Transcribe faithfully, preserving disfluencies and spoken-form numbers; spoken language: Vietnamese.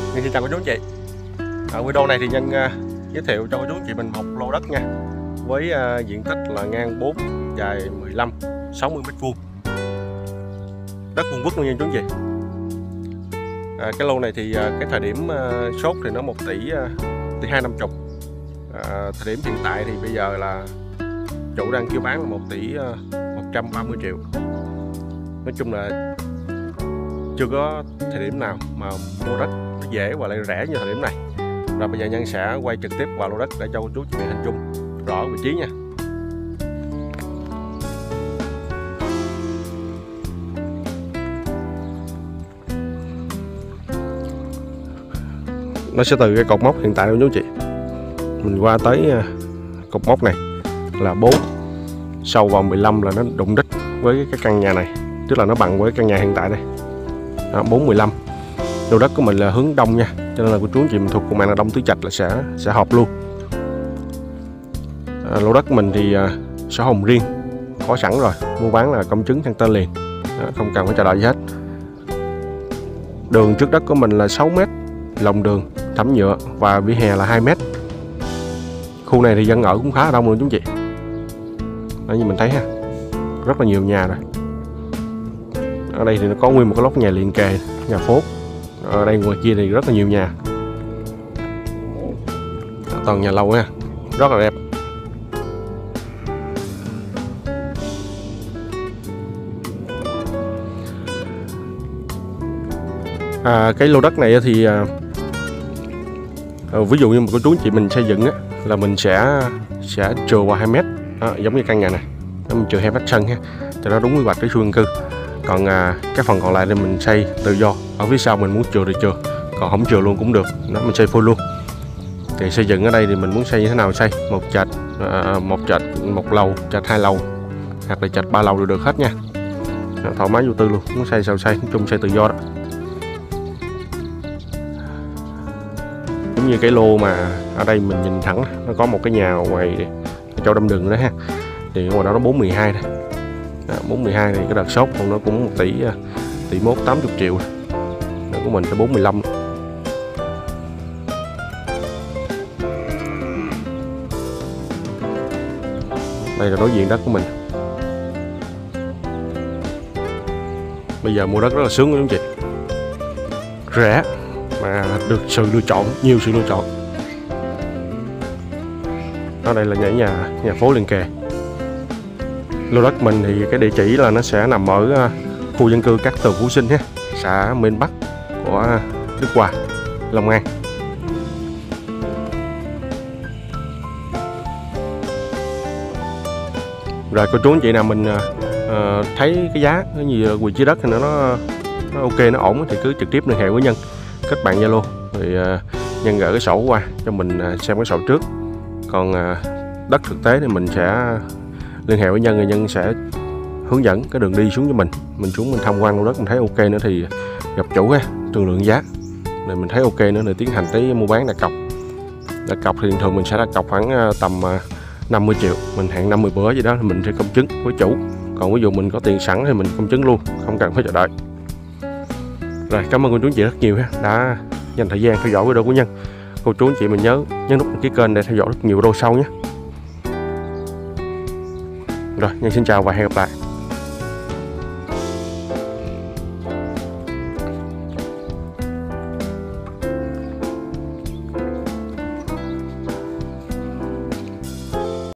Nhân xin chào cô chú anh chị. Ở video này thì Nhân uh, giới thiệu cho cô chú anh chị mình một lô đất nha, với uh, diện tích là ngang bốn, dài mười lăm, sáu mươi mét vuông, đất Vân Quốc luôn nha chú anh chị. À, cái lô này thì uh, cái thời điểm uh, sốt thì nó một tỷ uh, tỷ hai năm chục. À, thời điểm hiện tại thì bây giờ là chủ đang kêu bán là một tỷ một trăm ba mươi triệu. Nói chung là chưa có thời điểm nào mà mua đất nó dễ và lại rẻ như thời điểm này. Rồi bây giờ Nhân sẽ quay trực tiếp vào lô đất để cho cô chú chị hình dung rõ vị trí nha. Nó sẽ từ cái cột mốc hiện tại của chú chị, mình qua tới cột mốc này là bốn, sâu vào mười lăm là nó đụng đích với cái căn nhà này, tức là nó bằng với căn nhà hiện tại đây. Đó, bốn mười lăm. Lô đất của mình là hướng đông nha, cho nên là cô chú anh chị mình thuộc cùng mạng là Đông Tứ Trạch là sẽ sẽ hợp luôn. À, lô đất của mình thì à, sổ hồng riêng có sẵn rồi, mua bán là công chứng sang tên liền. Đó, không cần phải chờ đợi gì hết. Đường trước đất của mình là sáu mét, lòng đường thảm nhựa và vỉa hè là hai mét. Khu này thì dân ở cũng khá là đông luôn chú anh chị. Đó, như mình thấy ha, rất là nhiều nhà rồi. Ở đây thì nó có nguyên một cái lốc nhà liền kề, nhà phố. Ở đây ngoài kia thì rất là nhiều nhà, toàn nhà lầu nha, rất là đẹp. À, cái lô đất này thì à, ví dụ như một cô chú chị mình xây dựng á, là mình sẽ sẽ trừ vào hai mét, đó, giống như căn nhà này, đó, mình trừ hai mét sân ha, cho nó đúng quy hoạch cái khu dân cư. Còn à, cái phần còn lại thì mình xây tự do, ở phía sau mình muốn chừa thì chừa, còn không chừa luôn cũng được, đó mình xây full luôn. Thì xây dựng ở đây thì mình muốn xây như thế nào xây, một trệt, à, một trệt một lầu, trệt hai lầu, hoặc là trệt ba lầu đều được hết nha, đó, thoải mái vô tư luôn, muốn xây sao xây, nói chung xây tự do đó. Giống như cái lô mà ở đây mình nhìn thẳng, nó có một cái nhà ngoài chỗ đâm đường đó ha, thì ngoài đó nó bốn mười hai đây. bốn mười hai này cái đợt sốt còn nó cũng một tỷ tỷ mốt tám mươi triệu. Đó, của mình tới bốn mười lăm. Đây là đối diện đất của mình. Bây giờ mua đất rất là sướng đúng không chị, rẻ mà được sự lựa chọn, nhiều sự lựa chọn. Ở đây là nhảy nhà nhà phố liền kề. Lô đất mình thì cái địa chỉ là nó sẽ nằm ở khu dân cư Cát Tường Phú Sinh ha, xã Mên Bắc của Đức Hòa, Long An. Rồi cô chú anh chị nào mình uh, thấy cái giá cái gì vị trí đất thì nó nó ok, nó ổn thì cứ trực tiếp liên hệ với Nhân, kết bạn Zalo thì uh, Nhân gửi cái sổ qua cho mình uh, xem cái sổ trước. Còn uh, đất thực tế thì mình sẽ liên hệ với Nhân, rồi Nhân sẽ hướng dẫn cái đường đi xuống cho mình. Mình xuống mình tham quan lô đất mình thấy ok nữa thì gặp chủ ha, thương lượng giá. Rồi mình thấy ok nữa thì tiến hành tới mua bán đặt cọc. Đặt cọc thì thường mình sẽ đặt cọc khoảng tầm năm mươi triệu, mình hẹn năm mươi bữa gì đó thì mình sẽ công chứng với chủ. Còn ví dụ mình có tiền sẵn thì mình công chứng luôn, không cần phải chờ đợi. Rồi, cảm ơn cô chú anh chị rất nhiều ha, đã dành thời gian theo dõi video của Nhân. Cô chú anh chị mình nhớ nhấn nút đăng ký kênh để theo dõi rất nhiều video sau nhé. Rồi, Nhân xin chào và hẹn gặp lại.